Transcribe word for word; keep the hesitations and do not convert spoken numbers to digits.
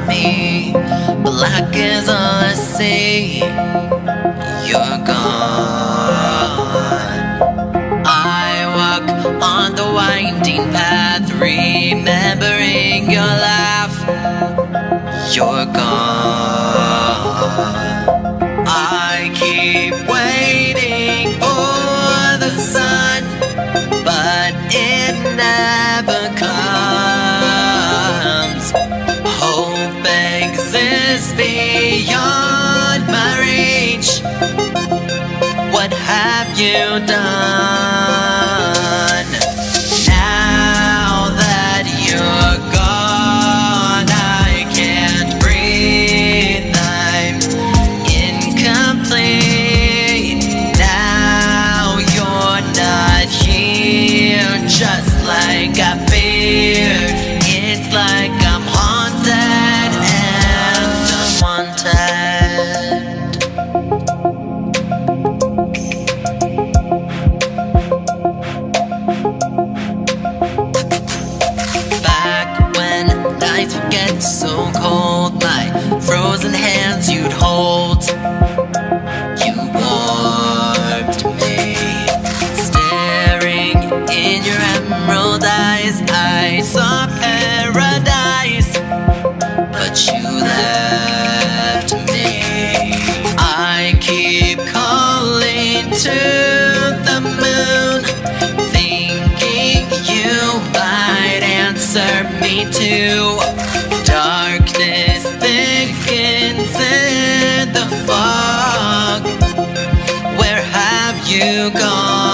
me. Black is all I see. You're gone. I walk on the winding path, remembering your laugh. You're gone. I keep waiting for the sun, but it never comes. Hope exists beyond my reach. What have you done? Now that you're gone, I can't breathe. I'm incomplete. Now you're not here, just like I feared. It's like I'm haunted and unwanted. Back when nights would get so cold, my frozen hands you'd hold. You warmed me. Staring in your emerald eyes, I saw paradise, but you left me. I keep calling to the moon, thinking you might answer me too. Darkness thickens in the fog. Where have you gone?